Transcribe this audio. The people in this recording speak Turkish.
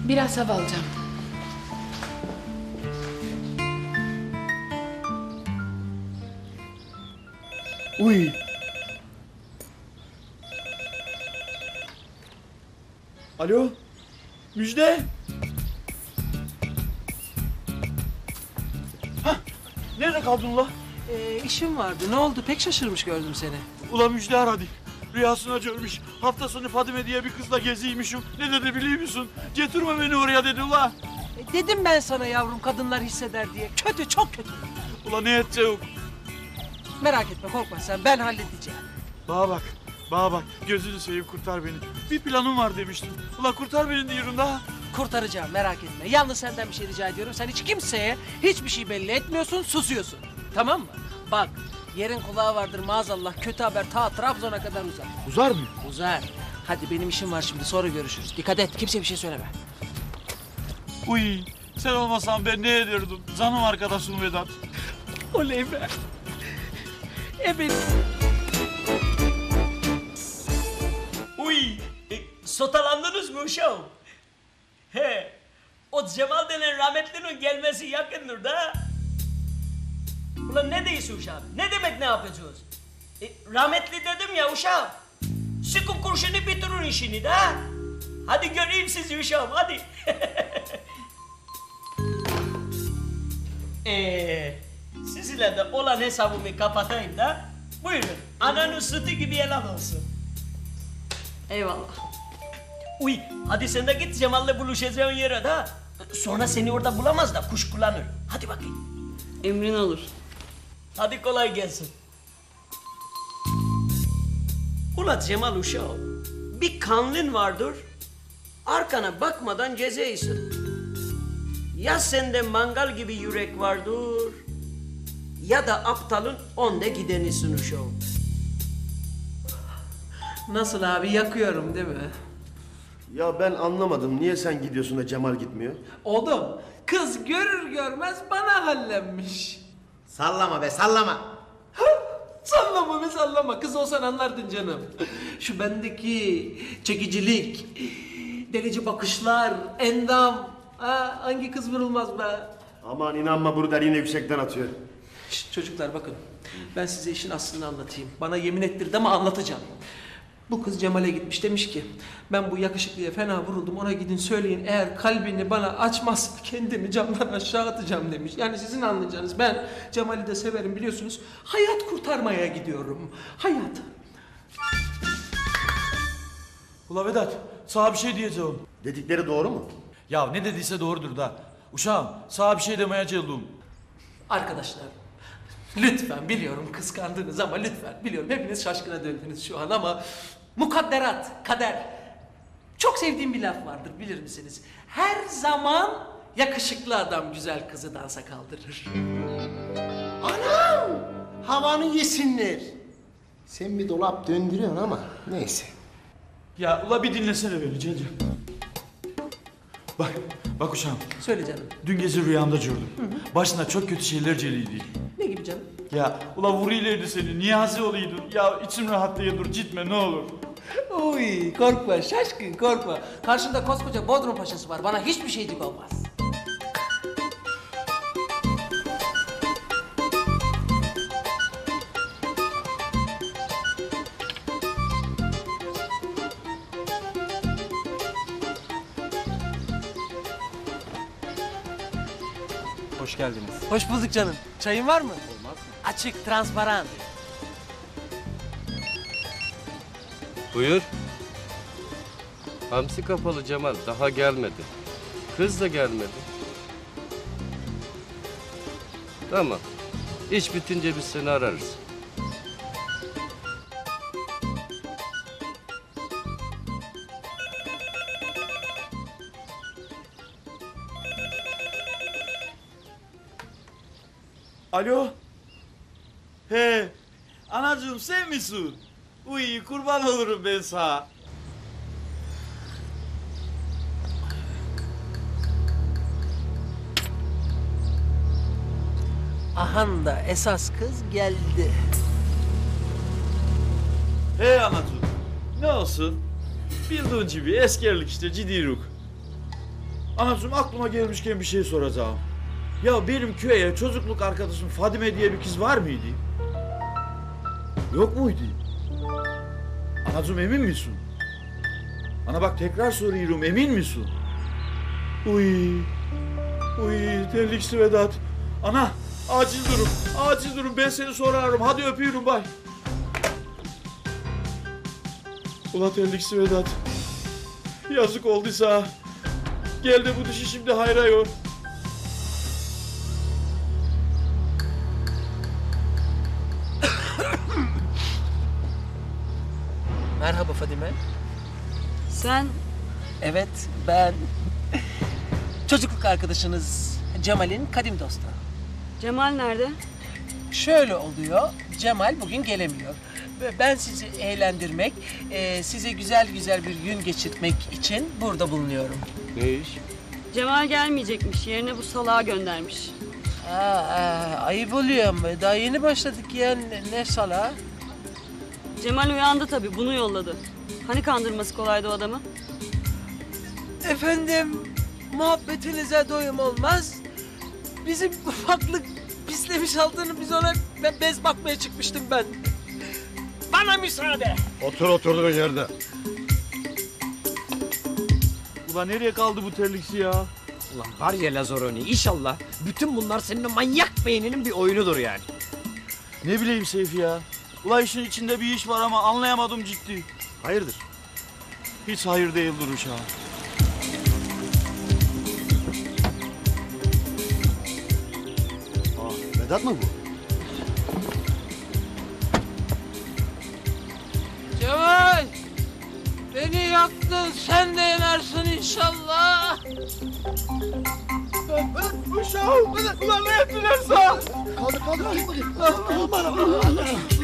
Biraz hava alacağım. Uy. Alo. Müjde. Hah. Nerede kaldın ula? İşim vardı. Ne oldu? Pek şaşırmış gördüm seni. Ula Müjde aradı. Rüyasına görmüş. Hafta sonu Fadime diye bir kızla geziymişim. Ne dedi biliyor musun? Getirme beni oraya dedi ula. Dedim ben sana yavrum kadınlar hisseder diye. Kötü, çok kötü. Ula ne edeceğim? Merak etme, korkma sen. Ben halledeceğim. Bana bak. Bana bak. Gözünü seveyim kurtar beni. Bir planım var demiştim. Ula kurtar beni diyorum da. Kurtaracağım, merak etme. Yalnız senden bir şey rica ediyorum. Sen hiç kimseye hiçbir şey belli etmiyorsun, susuyorsun. Tamam mı? Bak, yerin kulağı vardır maazallah. Kötü haber ta Trabzon'a kadar uzar. Uzar mı? Uzar. Hadi benim işim var şimdi, sonra görüşürüz. Dikkat et, kimseye bir şey söyleme. Uy. Sen olmasan ben ne ederdim? Canım arkadaşım Vedat. Oley be. Evet. Uy, sotalandınız mı uşağım? He, o Cemal denen rahmetlinin gelmesi yakındır da. Ulan ne diyorsun uşağım? Ne demek ne yapacağız? Rahmetli dedim ya uşağım. Sıkın kurşunu bitirin işini de. Hadi göreyim sizi uşağım, hadi. Sizinle de olan hesabımı kapatayım da. Buyurun, ananın sütü gibi helal olsun. Eyvallah. Uy, hadi sen de git Cemal'le buluşacağın yere de. Sonra seni orada bulamaz da kuşkulanır. Hadi bakayım. Emrin olur. Hadi kolay gelsin. Ula Cemal uşağım, bir kanlın vardır. Arkana bakmadan gezeysin. Ya sende mangal gibi yürek vardır. Ya da aptalın önde gidenisin uşağım. Nasıl abi, yakıyorum değil mi? Ya ben anlamadım. Niye sen gidiyorsun da Cemal gitmiyor? Oğlum, kız görür görmez bana hallenmiş. Sallama be sallama. Sallama be sallama, kız olsan anlardın canım. Şu bendeki çekicilik, delici bakışlar, endam. Ha, hangi kız vurulmaz be? Aman inanma Bruder yine yüksekten atıyor. Şşt, çocuklar bakın, ben size işin aslını anlatayım. Bana yemin ettirdi ama anlatacağım. Bu kız Cemal'e gitmiş, demiş ki ben bu yakışıklıya fena vuruldum, ona gidin söyleyin eğer kalbini bana açmazsa kendimi camdan aşağı atacağım demiş. Yani sizin anlayacağınız, ben Cemal'i de severim biliyorsunuz, hayat kurtarmaya gidiyorum. Hayat. Ula Vedat, sana bir şey diyeceğim. Dedikleri doğru mu? Ya ne dediyse doğrudur da. Uşağım, sana bir şey demeye geldim. Arkadaşlar, lütfen biliyorum kıskandınız ama lütfen biliyorum hepiniz şaşkına döndünüz şu an ama mukadderat, kader. Çok sevdiğim bir laf vardır, bilir misiniz? Her zaman yakışıklı adam güzel kızı dansa kaldırır. Anam! Havanı yesinler. Sen bir dolap döndürüyorsun ama neyse. Ya ula bir dinlesene beni Cece. Bak, bak uşağım. Söyle canım. Dün gece rüyamda gördüm. Başına çok kötü şeyler geliydi. Ne gibi canım? Ya ula vuruylaydı seni, niyazi oluydun. Ya içim rahat diye dur, gitme ne olur. Oy korkma şaşkın korkma. Karşımda koskoca Bodrum Paşası var, bana hiçbir şeycik olmaz. Hoş geldiniz. Hoş bulduk canım. Çayın var mı? Olmaz mı? Açık, transparan. Buyur. Hamsi kapalı Cemal daha gelmedi. Kız da gelmedi. Tamam. İş bitince biz seni ararız. Alo? He, anacığım sen misin? Uy, kurban olurum ben sana. Ahan da esas kız geldi. He anacığım, ne olsun? Bildiğin gibi eskerlik işte, ciddiyiruk. Anacığım aklıma gelmişken bir şey soracağım. Ya benim köye çocukluk arkadaşım Fadime diye bir kız var mıydı? Yok muydu? Anacığım emin misin? Ana bak tekrar soruyorum, emin misin? Uy terliksi Vedat. Ana acil durum ben seni sorarım. Hadi öpüyorum bay. Ula terliksi Vedat. Yazık olduysa. Gel de bu dişi şimdi hayra yor. Merhaba Fadime. Sen Evet, ben çocukluk arkadaşınız Cemal'in kadim dostu. Cemal nerede? Şöyle oluyor, Cemal bugün gelemiyor. Ve ben sizi eğlendirmek, size güzel bir gün geçirtmek için burada bulunuyorum. Ne iş? Cemal gelmeyecekmiş. Yerine bu salağı göndermiş. Ayıp oluyor ama daha yeni başladık ya, ne sala? Cemal uyandı tabii. Bunu yolladı. Hani kandırması kolaydı o adamı? Efendim, muhabbetinize doyum olmaz. Bizim ufaklık pislemiş altını biz ona bez bakmaya çıkmıştım ben. Bana müsaade. Otur oturduğun yerde. Ula nereye kaldı bu terliksi ya? Ulan var ya Lazaroni, inşallah bütün bunlar senin o manyak beyninin bir oyunudur yani. Ne bileyim Seyfi ya. Ula işin içinde bir iş var ama anlayamadım ciddi. Hayırdır? Hiç hayır değildir uşağım. Vedat mı bu? Cemal! Beni yaktın, sen de yanarsın inşallah. Uşağım! Ulan ne ettiler sana? Kaldır.